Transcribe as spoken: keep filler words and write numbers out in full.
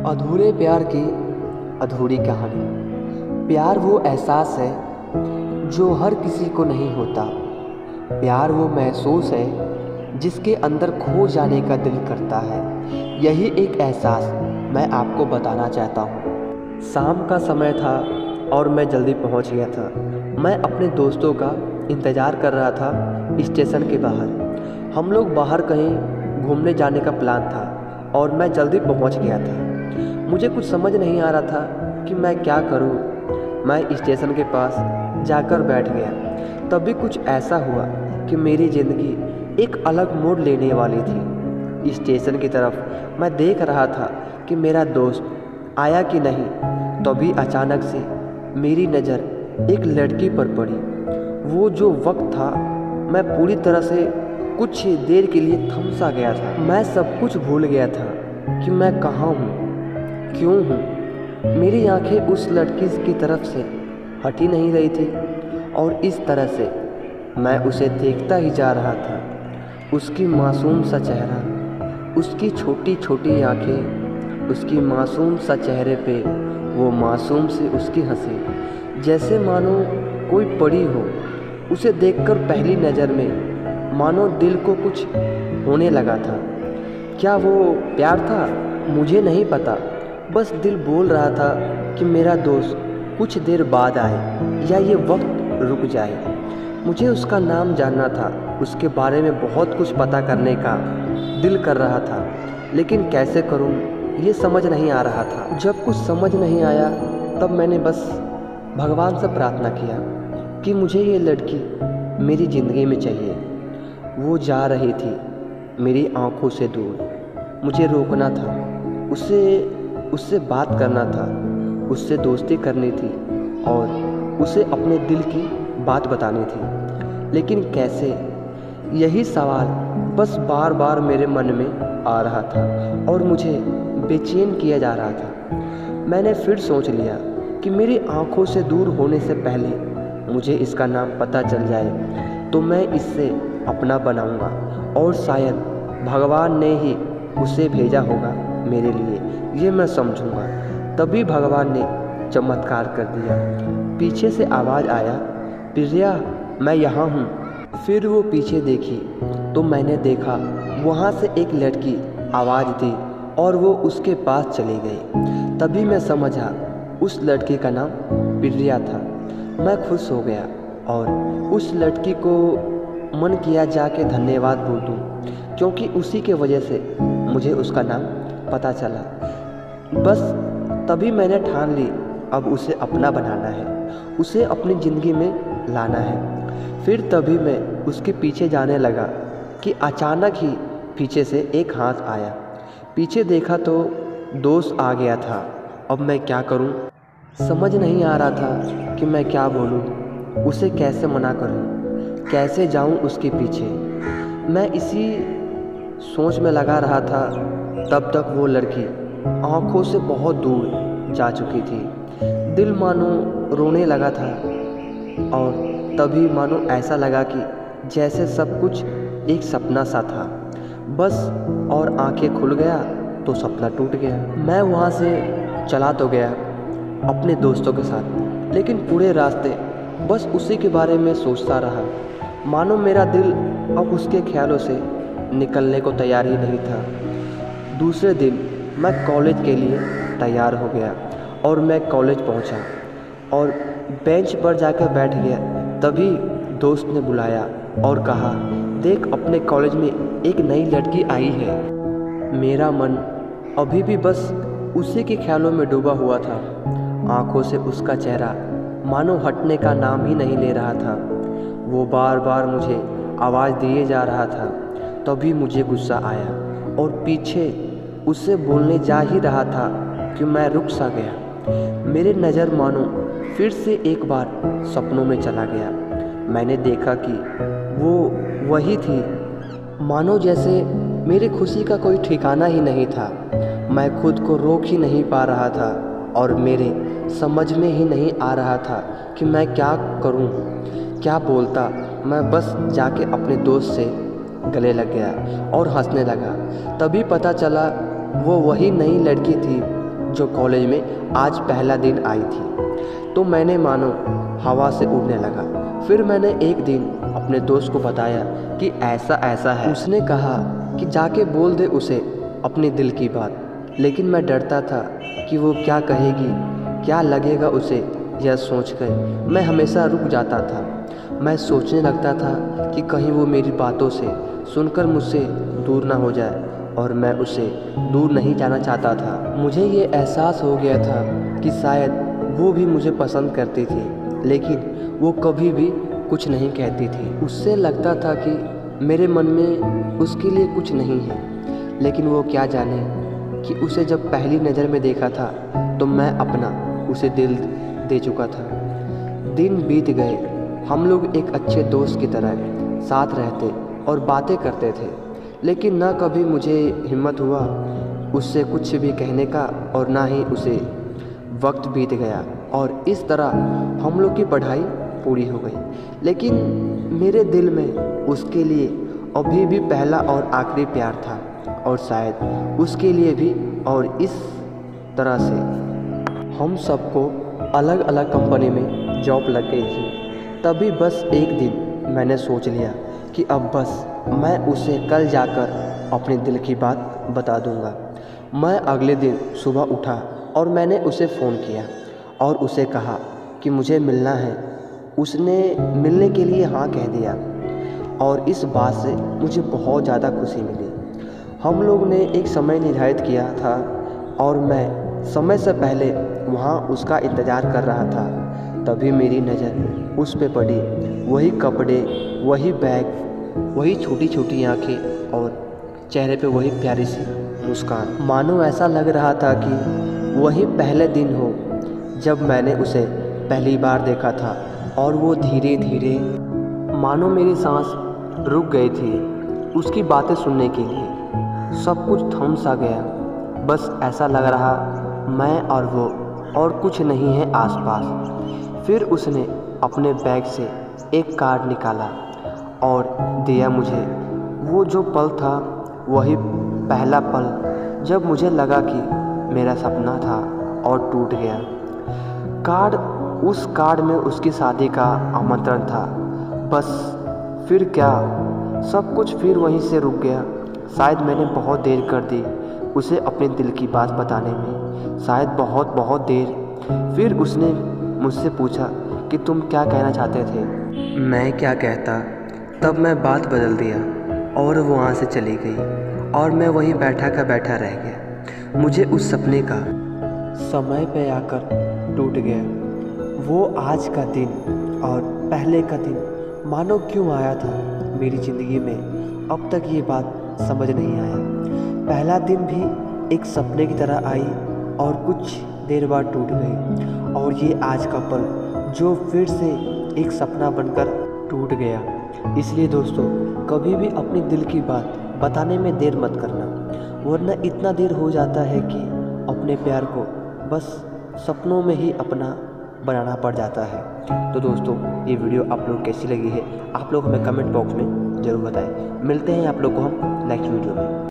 अधूरे प्यार की अधूरी कहानी। प्यार वो एहसास है जो हर किसी को नहीं होता। प्यार वो महसूस है जिसके अंदर खो जाने का दिल करता है। यही एक एहसास मैं आपको बताना चाहता हूँ। शाम का समय था और मैं जल्दी पहुँच गया था। मैं अपने दोस्तों का इंतज़ार कर रहा था स्टेशन के बाहर। हम लोग बाहर कहीं घूमने जाने का प्लान था और मैं जल्दी पहुँच गया था। मुझे कुछ समझ नहीं आ रहा था कि मैं क्या करूं। मैं स्टेशन के पास जाकर बैठ गया। तभी कुछ ऐसा हुआ कि मेरी ज़िंदगी एक अलग मोड़ लेने वाली थी। स्टेशन की तरफ मैं देख रहा था कि मेरा दोस्त आया कि नहीं। तभी अचानक से मेरी नज़र एक लड़की पर पड़ी। वो जो वक्त था, मैं पूरी तरह से कुछ देर के लिए थम सा गया था। मैं सब कुछ भूल गया था कि मैं कहाँ हूँ, क्यों हूँ। मेरी आंखें उस लड़की की तरफ से हट ही नहीं रही थी और इस तरह से मैं उसे देखता ही जा रहा था। उसकी मासूम सा चेहरा, उसकी छोटी छोटी आंखें, उसकी मासूम सा चेहरे पे वो मासूम से उसकी हंसी, जैसे मानो कोई परी हो। उसे देखकर पहली नज़र में मानो दिल को कुछ होने लगा था। क्या वो प्यार था? मुझे नहीं पता। बस दिल बोल रहा था कि मेरा दोस्त कुछ देर बाद आए या ये वक्त रुक जाए। मुझे उसका नाम जानना था, उसके बारे में बहुत कुछ पता करने का दिल कर रहा था, लेकिन कैसे करूं ये समझ नहीं आ रहा था। जब कुछ समझ नहीं आया तब मैंने बस भगवान से प्रार्थना किया कि मुझे ये लड़की मेरी ज़िंदगी में चाहिए। वो जा रही थी मेरी आंखों से दूर। मुझे रोकना था, उससे उससे बात करना था, उससे दोस्ती करनी थी और उसे अपने दिल की बात बतानी थी। लेकिन कैसे? यही सवाल बस बार बार मेरे मन में आ रहा था और मुझे बेचैन किया जा रहा था। मैंने फिर सोच लिया कि मेरी आंखों से दूर होने से पहले मुझे इसका नाम पता चल जाए तो मैं इससे अपना बनाऊंगा और शायद भगवान ने ही उसे भेजा होगा मेरे लिए, ये मैं समझूंगा। तभी भगवान ने चमत्कार कर दिया। पीछे से आवाज़ आया, प्रिया मैं यहाँ हूँ। फिर वो पीछे देखी तो मैंने देखा वहाँ से एक लड़की आवाज़ दी और वो उसके पास चली गई। तभी मैं समझा उस लड़की का नाम प्रिया था। मैं खुश हो गया और उस लड़की को मन किया जाके धन्यवाद बोल दूँ, क्योंकि उसी के वजह से मुझे उसका नाम पता चला। बस तभी मैंने ठान ली अब उसे अपना बनाना है, उसे अपनी ज़िंदगी में लाना है। फिर तभी मैं उसके पीछे जाने लगा कि अचानक ही पीछे से एक हाथ आया। पीछे देखा तो दोस्त आ गया था। अब मैं क्या करूं? समझ नहीं आ रहा था कि मैं क्या बोलूं, उसे कैसे मना करूं, कैसे जाऊं उसके पीछे। मैं इसी सोच में लगा रहा था तब तक वो लड़की आंखों से बहुत दूर जा चुकी थी। दिल मानो रोने लगा था और तभी मानो ऐसा लगा कि जैसे सब कुछ एक सपना सा था बस, और आंखें खुल गया तो सपना टूट गया। मैं वहाँ से चला तो गया अपने दोस्तों के साथ, लेकिन पूरे रास्ते बस उसी के बारे में सोचता रहा। मानो मेरा दिल अब उसके ख्यालों से निकलने को तैयार ही नहीं था। दूसरे दिन मैं कॉलेज के लिए तैयार हो गया और मैं कॉलेज पहुंचा और बेंच पर जाकर बैठ गया। तभी दोस्त ने बुलाया और कहा, देख अपने कॉलेज में एक नई लड़की आई है। मेरा मन अभी भी बस उसी के ख्यालों में डूबा हुआ था। आंखों से उसका चेहरा मानो हटने का नाम ही नहीं ले रहा था। वो बार बार मुझे आवाज़ दिए जा रहा था। तभी मुझे गुस्सा आया और पीछे उससे बोलने जा ही रहा था कि मैं रुक सा गया। मेरी नज़र मानो फिर से एक बार सपनों में चला गया। मैंने देखा कि वो वही थी, मानो जैसे मेरी खुशी का कोई ठिकाना ही नहीं था। मैं खुद को रोक ही नहीं पा रहा था और मेरे समझ में ही नहीं आ रहा था कि मैं क्या करूं, क्या बोलता। मैं बस जाके अपने दोस्त से गले लग गया और हंसने लगा। तभी पता चला वो वही नई लड़की थी जो कॉलेज में आज पहला दिन आई थी, तो मैंने मानो हवा से उड़ने लगा। फिर मैंने एक दिन अपने दोस्त को बताया कि ऐसा ऐसा है। उसने कहा कि जाके बोल दे उसे अपने दिल की बात, लेकिन मैं डरता था कि वो क्या कहेगी, क्या लगेगा उसे। यह सोचकर मैं हमेशा रुक जाता था। मैं सोचने लगता था कि कहीं वो मेरी बातों से सुनकर मुझसे दूर ना हो जाए, और मैं उसे दूर नहीं जाना चाहता था। मुझे ये एहसास हो गया था कि शायद वो भी मुझे पसंद करती थी, लेकिन वो कभी भी कुछ नहीं कहती थी। उससे लगता था कि मेरे मन में उसके लिए कुछ नहीं है, लेकिन वो क्या जाने कि उसे जब पहली नज़र में देखा था तो मैं अपना उसे दिल दे चुका था। दिन बीत गए, हम लोग एक अच्छे दोस्त की तरह साथ रहते और बातें करते थे, लेकिन ना कभी मुझे हिम्मत हुआ उससे कुछ भी कहने का, और ना ही उसे। वक्त बीत गया और इस तरह हम लोग की पढ़ाई पूरी हो गई, लेकिन मेरे दिल में उसके लिए अभी भी पहला और आखिरी प्यार था, और शायद उसके लिए भी। और इस तरह से हम सबको अलग अलग कंपनी में जॉब लग गई थी। तभी बस एक दिन मैंने सोच लिया कि अब बस मैं उसे कल जाकर अपने दिल की बात बता दूंगा। मैं अगले दिन सुबह उठा और मैंने उसे फ़ोन किया और उसे कहा कि मुझे मिलना है। उसने मिलने के लिए हाँ कह दिया, और इस बात से मुझे बहुत ज़्यादा खुशी मिली। हम लोग ने एक समय निर्धारित किया था और मैं समय से पहले वहाँ उसका इंतज़ार कर रहा था। तभी मेरी नज़र उस पे पड़ी। वही कपड़े, वही बैग, वही छोटी छोटी आँखें और चेहरे पे वही प्यारी सी मुस्कान। मानो ऐसा लग रहा था कि वही पहले दिन हो जब मैंने उसे पहली बार देखा था, और वो धीरे धीरे मानो मेरी सांस रुक गई थी उसकी बातें सुनने के लिए। सब कुछ थम सा गया। बस ऐसा लग रहा मैं और वो और कुछ नहीं है आसपास। फिर उसने अपने बैग से एक कार्ड निकाला और दिया मुझे। वो जो पल था वही पहला पल जब मुझे लगा कि मेरा सपना था और टूट गया। कार्ड उस कार्ड में उसकी शादी का आमंत्रण था। बस फिर क्या, सब कुछ फिर वहीं से रुक गया। शायद मैंने बहुत देर कर दी उसे अपने दिल की बात बताने में, शायद बहुत बहुत देर। फिर उसने मुझसे पूछा कि तुम क्या कहना चाहते थे। मैं क्या कहता, तब मैं बात बदल दिया और वो वहाँ से चली गई, और मैं वहीं बैठा का बैठा रह गया। मुझे उस सपने का समय पे आकर टूट गया। वो आज का दिन और पहले का दिन मानो क्यों आया था मेरी ज़िंदगी में, अब तक ये बात समझ नहीं आया। पहला दिन भी एक सपने की तरह आई और कुछ देर बाद टूट गई, और ये आज का पल जो फिर से एक सपना बनकर टूट गया। इसलिए दोस्तों, कभी भी अपने दिल की बात बताने में देर मत करना, वरना इतना देर हो जाता है कि अपने प्यार को बस सपनों में ही अपना बनाना पड़ जाता है। तो दोस्तों, ये वीडियो आप लोग कैसी लगी है आप लोग हमें कमेंट बॉक्स में ज़रूर बताएं। मिलते हैं आप लोग को हम नेक्स्ट वीडियो में।